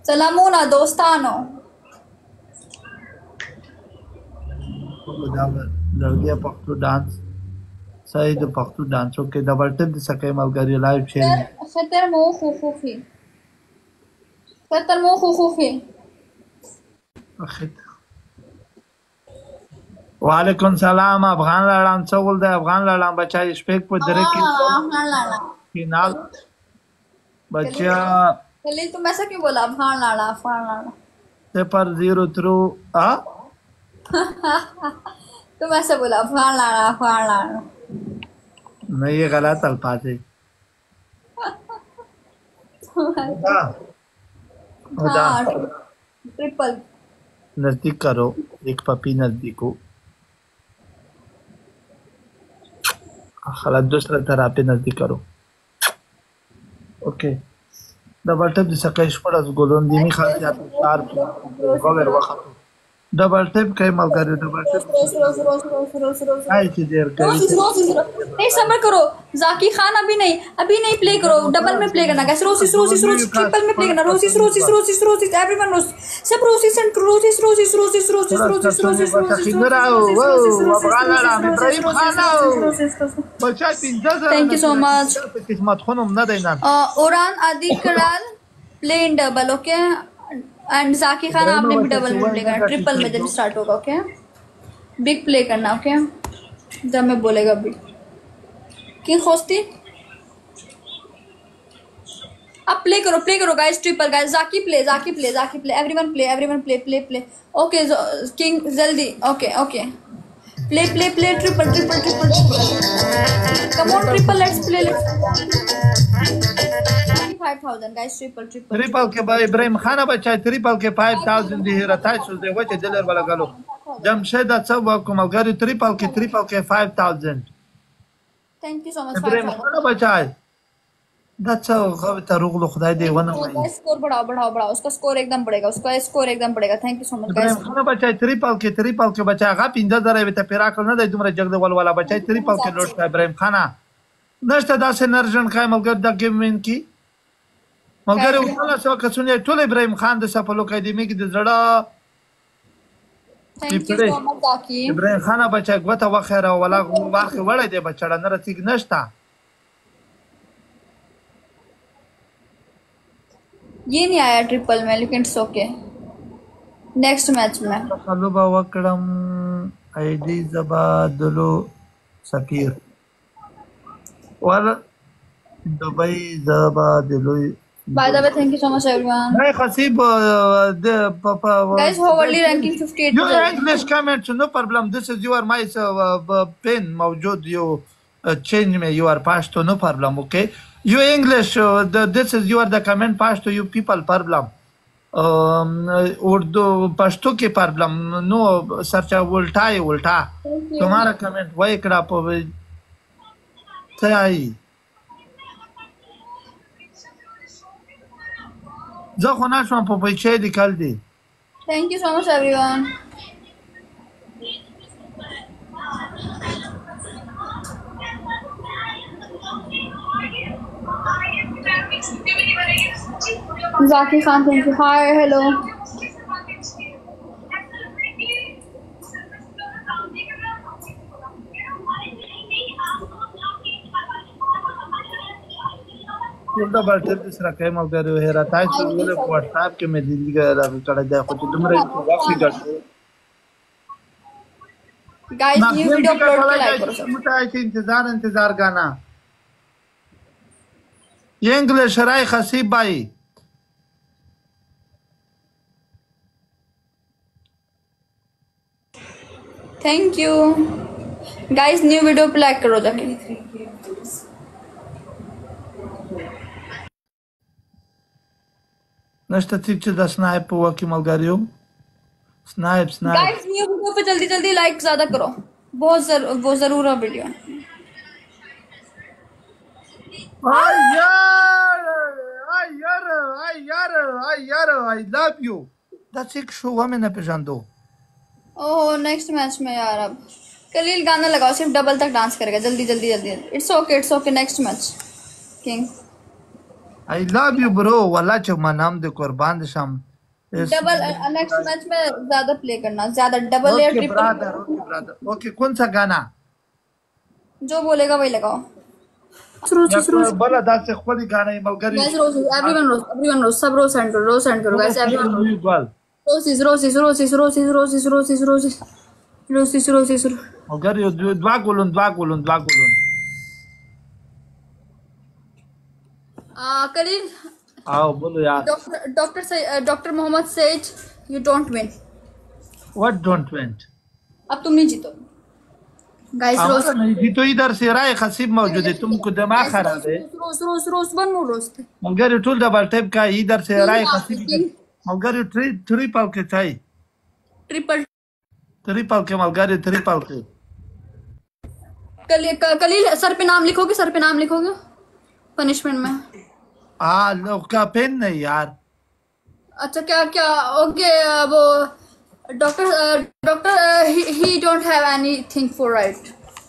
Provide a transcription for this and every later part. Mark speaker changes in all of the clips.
Speaker 1: सलामूना दोस्तानो।
Speaker 2: लड़ गया पख्तू डांस सही तो Pakhtu dance okay double tip दे सके मलगरी लाइव शेयरिंग
Speaker 1: खतर मो खुफुफी खतर मो खुफुफी।
Speaker 2: अखित वालेकुम सलाम अफगान लड़ान सगुल दे अफगान लड़ान बच्चा स्पेक पर दरे की
Speaker 1: अफगान लाड़ा
Speaker 2: फिनाल बच्चा
Speaker 1: कलील तुम ऐसा क्यों बोला? अफगान लाड़ा अफगान लाड़ा।
Speaker 2: पेपर जीरो थ्रू आ
Speaker 1: तुम ऐसे बोला अफगान लाड़ा अफगान लाड़ा।
Speaker 2: नहीं ये गलत अल्फाज है खुदा खुदा
Speaker 1: हाँ ट्रिपल।
Speaker 2: नजदीक करो एक पपी नजदीक हो खला दूसरा तरह पे नजदीक करो ओके डबल टिप दे सके स्पोर्ट्स गोलोन दिमी खासियत चार गोवर वक्त डबल टिप कई मलगरी डबल टिप आई थी देर करी थी
Speaker 1: नहीं सबर करो। जाकी खान अभी नहीं प्ले करो। डबल में प्ले करना। कैसे रोसिस रोसिस रोसिस ट्रिपल में प्ले करना। रोसिस रोसिस रोसिस रोसिस एवरीवन रोसिस सब roses and roses roses roses roses roses roses roses thank you so much.
Speaker 2: किस्मत खुनम न देना
Speaker 1: उरान आदि कराल play in double okay and Zaki Khan आपने भी डबल में प्ले करना। ट्रिपल में जब स्टार्ट होगा ओके बिग प्ले करना ओके जब मैं बोलेगा बिग किंग खोस्ती। अब प्ले करो गाइस ट्रिपल गाइस जाकी play everyone play okay king जल्दी okay play triple come on triple let's play 5000 guys
Speaker 2: triple के भाई इब्राहिम खान बच्चा ट्रिपल के 5000 दी रहता है सुदे वचे दिलर वाला गलो जमशेद अच्छा को मलगरी ट्रिपल के 5000
Speaker 1: thank you so much
Speaker 2: Ibrahim Khan बच्चा दच्छा खबता रुगलो खुदाई दे वन
Speaker 1: स्कोर बढ़ाओ उसका स्कोर एकदम बढ़ेगा thank you so much guys.
Speaker 2: Ibrahim Khan बच्चा ट्रिपल के बच्चा गा 5000 बेटा पेराकल न दे तुमरे जगदे वाला बच्चा ट्रिपल के लोट का इब्राहिम खाना नष्ट दासे नर्जन काय मलगर द गेम की मलगर उतला सो कसुने टोल इब्राहिम खान द सफलो काय दिमी की जड़ा
Speaker 1: थैंक यू सो मच जाकी
Speaker 2: इब्राहिम खान बच्चा गता वखरा वाला वाख वड़ा दे बच्चा न रतिक नष्टा
Speaker 1: ये नहीं आया ट्रिपल में लेकिन इट्स ओके नेक्स्ट मैच में
Speaker 2: खलुबा वकड़म आईडी जबादलो सकीर और दुबई जबादलो
Speaker 1: by the way thank you so much everyone
Speaker 2: नहीं खसीब
Speaker 1: guys hourly ranking 58
Speaker 2: your English comments no problem this is your my pen मौजूद you change में you are pashto no problem okay you English this is your the comment pashto you people problem Urdu Pashto के problem no सर्चा उल्टा तुम्हारा comment वही करा सही जो होना शो पपैचे निकाल दी
Speaker 1: thank you so much everyone Zaki Khan thank you hi hello
Speaker 2: double tip दूसरा के मगर है रहता है तो बोले व्हाट्सएप के में दिल्ली का कड़ा जाए कुछ तुमरे वापसी कर
Speaker 1: गाइस न्यू वीडियो अपलोड के लाइक करो सब
Speaker 2: मुझे इंतजार गाना ये इंग्लिश राय खसीब भाई
Speaker 1: thank you guys new video पे लाइक करो जाके
Speaker 2: नष्ट ठीक द स्नाइप हुआ कि मलगारियो स्नाइप
Speaker 1: गाइस न्यू वीडियो पे जल्दी लाइक ज्यादा करो बहुत जरूर है video
Speaker 2: I love you that's एक शो हमें न पहचान दो
Speaker 1: ओह नेक्स्ट मैच में यार अब कलील गाना लगाओ सिर्फ डबल तक डांस करेगा जल्दी it's okay next match king
Speaker 2: I love you bro والله چې ما نام دې قربان دې شم
Speaker 1: double next match में ज्यादा प्ले करना, ज्यादा डबल या
Speaker 2: ओके
Speaker 1: ट्रिपल,
Speaker 2: ब्रदर ओके कौन सा गाना
Speaker 1: जो बोलेगा वही लगाओ।
Speaker 2: या कोई बोला दास से खुद ही गाना ही मलगरी
Speaker 1: गाइस रोज, एवरीवन रोज, सब रोज सेंड करो गाइस, एवरीवन
Speaker 2: गल
Speaker 1: रोज।
Speaker 2: मलगरी दुआ गुलुन
Speaker 1: कलील,
Speaker 2: आओ बोलो यार
Speaker 1: doctor Mohammad says, you don't win.
Speaker 2: What don't went
Speaker 1: अब तुम नहीं जीतो गाइस। रोज
Speaker 2: नहीं तो इधर से राय खसीब मौजूद है, तुमको दिमाग खराब है।
Speaker 1: रोज वन मोर रोज
Speaker 2: मगर टूल डबल टैप का इधर से राय खसीब मगर ट्रिपल के चाहिए, ट्रिपल के मगर ट्रिपल के।
Speaker 1: कलील सर पे नाम लिखोगे, सर पे नाम लिखोगे पनिशमेंट में।
Speaker 2: हाँ लोग का पेन नहीं यार।
Speaker 1: अच्छा क्या क्या ओके वो doctor he don't have anything for right.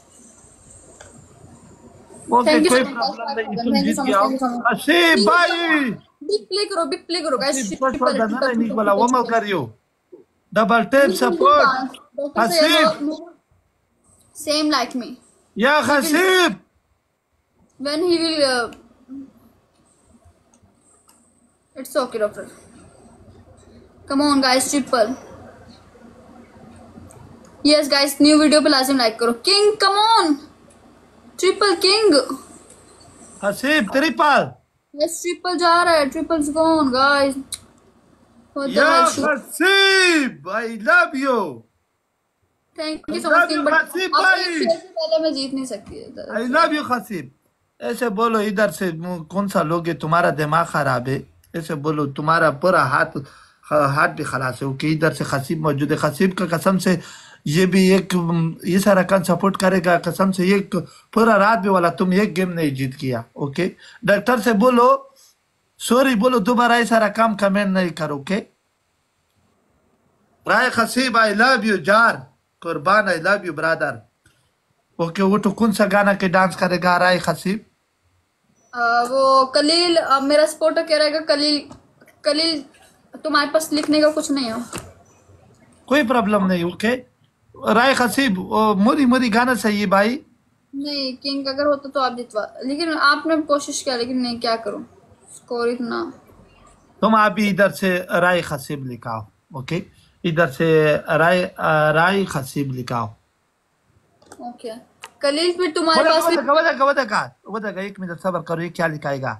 Speaker 2: Okay कोई प्रॉब्लम नहीं, तुम जीत गए। हसीब भाई
Speaker 1: बिग प्ले करो गाइस।
Speaker 2: नहीं वाला वो मत करियो, double tap support Haseeb
Speaker 1: same like me
Speaker 2: या Haseeb
Speaker 1: when he will it's okay doctor, come on guys, triple yes guys, new video पे लाजिम लाइक करो। King come on, triple king
Speaker 2: Haseeb triple
Speaker 1: yes, triple जा रहा है, ट्रिपल्स गॉन गाइस।
Speaker 2: या Haseeb I love you,
Speaker 1: thank you so much king, but पहले मैं जीत नहीं सकती।
Speaker 2: I love you Haseeb. ऐसे बोलो इधर से कौन सा लोग है, तुम्हारा दिमाग खराब है। ऐसे बोलो तुम्हारा पूरा हाथ भी खलास है। ओके इधर से खसीब मौजूद है, खसीब का कसम से ये भी एक ये सारा कान सपोर्ट करेगा कसम से, एक पूरा रात भी वाला तुम एक गेम नहीं जीत किया। ओके डॉक्टर से बोलो सॉरी, बोलो दोबारा ये सारा काम कमेंट नहीं करो। Okay Rai Haseeb I love you जार कुर्बान, I love you brother. Okay वो तो कौन सा गाना के डांस करेगा राय खसीब?
Speaker 1: वो कलील मेरा सपोर्टर कह रहेगा कलील तुम्हारे पास लिखने का कुछ नहीं हो,
Speaker 2: कोई प्रॉब्लम नहीं। ओके राय खसीब मोरी गाना चाहिए भाई।
Speaker 1: नहीं किंग अगर होता तो आप जितवा, लेकिन आपने कोशिश किया, लेकिन नहीं क्या करूं, स्कोर इतना।
Speaker 2: तुम आप इधर से राय खसीब लिखाओ। ओके इधर से राय खसीब लिखाओ।
Speaker 1: ओके कलील फिर तुम्हारे पास
Speaker 2: एक मिनट सब्र करो, ये क्या लिखाएगा?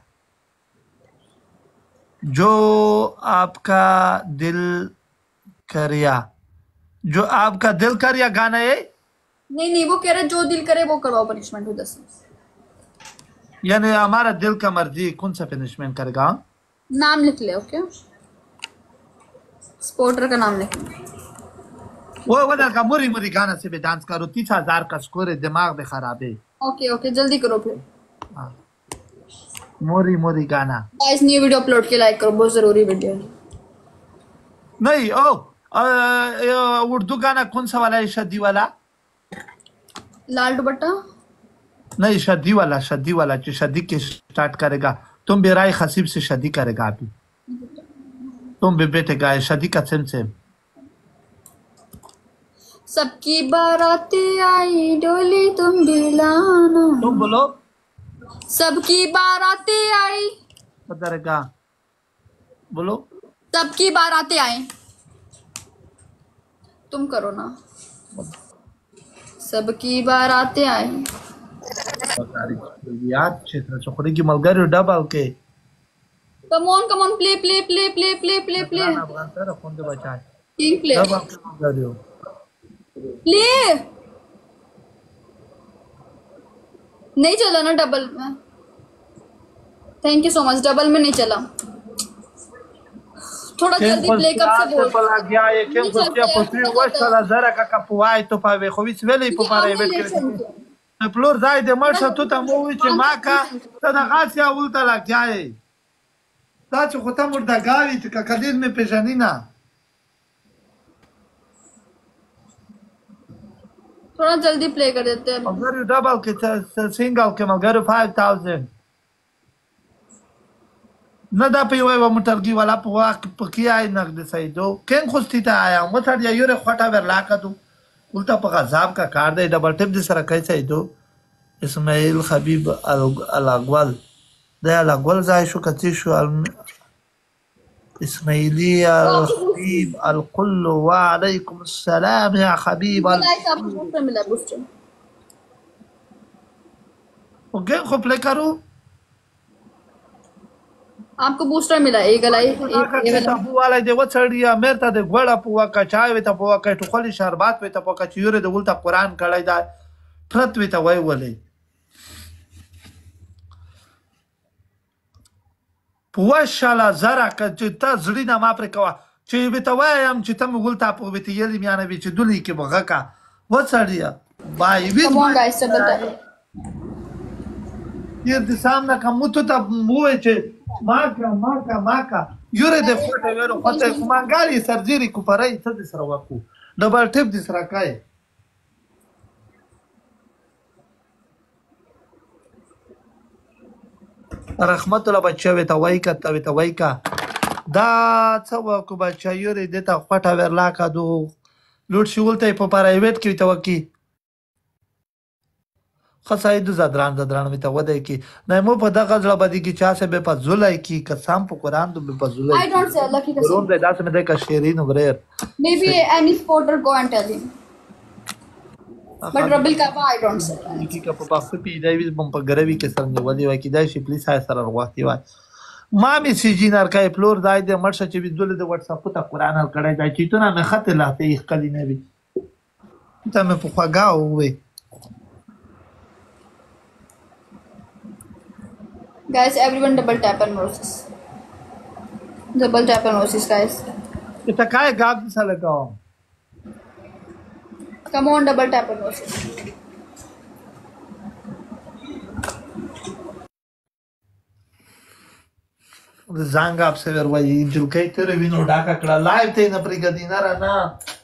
Speaker 2: जो आपका दिल करिया, जो आपका दिल करिया गाना है।
Speaker 1: नहीं वो कह रहे जो दिल करे वो करवाओ पनिशमेंट उधर से,
Speaker 2: यानी हमारा दिल का मर्जी कौन सा पनिशमेंट करेगा?
Speaker 1: नाम लिख ले। ओके स्पोर्टर का नाम लिख ले।
Speaker 2: वो बदल का मुरी गाना से भी डांस करो, 30,000 का स्कोर है, दिमाग भी खराब है।
Speaker 1: ओके जल्दी करो फिर।
Speaker 2: मोरी गाना
Speaker 1: गाइस न्यू वीडियो अपलोड के लाइक करो, बहुत जरूरी वीडियो है।
Speaker 2: नहीं उर्दू गाना कौन सा वाला है? शादी वाला?
Speaker 1: लाल दुपट्टा
Speaker 2: नहीं शादी वाला जो शादी के स्टार्ट करेगा। तुम भी राय खसीब से शादी करेगा अभी, तुम भी बेटे गाय शादी का सेम।
Speaker 1: सबकी बारातें आई डोली तुम भी लाना,
Speaker 2: तुम बोलो
Speaker 1: सबकी बारातें आई,
Speaker 2: बताएगा बोलो
Speaker 1: सबकी बारातें आई, तुम करो ना, सबकी बारातें आई
Speaker 2: यार क्षेत्र चोकड़ी की मलगारी डबल के।
Speaker 1: कम ऑन प्ले
Speaker 2: फोन के बचाए
Speaker 1: किंग प्ले प्ले नहीं चला ना डबल में। Thank you so much, double में नहीं चला, थोड़ा जल्दी प्ले कब से बोल
Speaker 2: gea e timpul să potriu ăsta la zara ca capuai tu pa vehovic vele po pare vet que plor dai de marcha tu ta mo uite maca ta da gasia ulta la gea da ce hotam da gavi ca cadin me pe janina।
Speaker 1: थोड़ा जल्दी play कर देते हैं।
Speaker 2: मगर double के single के मगर 5000 نه دا په یوه موټرګي والا په واقع پکې آی نقد سیدو کین خوستیته آیا متر یا یوره خوټه ورلا کدو الټا په غضب کا کار دی ډبل ټپ دې سره کوي سیدو اسماعیل حبیب الاغوال دا الاغوال ځای شو کتی شو اسماعیلی الحبیب القل وعلیکم السلام یا حبیب
Speaker 1: guys आपको बूस्टर मिला बूस्टर
Speaker 2: ओके खो प्ले करो
Speaker 1: आपको बूस्टर मिला एक गलाई
Speaker 2: که تابو والا دی وڅړیا مرته د ګوړه په وکه چای وي ته په وکه ټوخلی شربات وي ته په وکه چیورې د ولته قران کړی دا پرت وي ته وای ولې په وشاله زرا که چې ته زړی نه ما پر کوه چې وي ته وایم چې ته مې ولته په وي ته یلی میانه وي چې دولی کې بغکا وڅړیا بای وی
Speaker 1: Come on guys double tap
Speaker 2: ير د سامنا کوم ته ته موې چې ماکا یوره د فوټه ورو پته کومانګالي سرجری کو پرای ته د سره وکو ډبل ټپ د سره کای رحمت الله بچو ته وای کا دا څه وکو بچا یوره د ته فوټه ورلا کا دو لوټ شولته په پرایویټ کې ته وکی خصایدو زدران می ته وده کی نه مو په دغه ځړه بدی کی چا سه به په زولای کی قسم په قران د په زولای
Speaker 1: I don't say Allah ki
Speaker 2: ضرور
Speaker 1: kasam
Speaker 2: د داسه مې د کشیرین وبریر
Speaker 1: maybe any supporter go and tell him but Rabil Kaba I don't say
Speaker 2: کی کا په پاسه پی دی ویز بم په ګروي کې سر نیولې وای کی دا شي پلیس هاي سره ورغواتی وای ما می سی جینر کای فلور دای د مرشه چې ویدول د واتس اپ ته قران ال کړای دا چې ته نه خط لاته یې کلی نه وی ته مې په خواګاو وې
Speaker 1: guys everyone double tap and roses guys
Speaker 2: ته کای غاب څه لګاو
Speaker 1: come on double tap and roses
Speaker 2: زنګ اپ سره وای جلکې تر وینو ډاکا کړه لایو ته نه پرګدینه را نه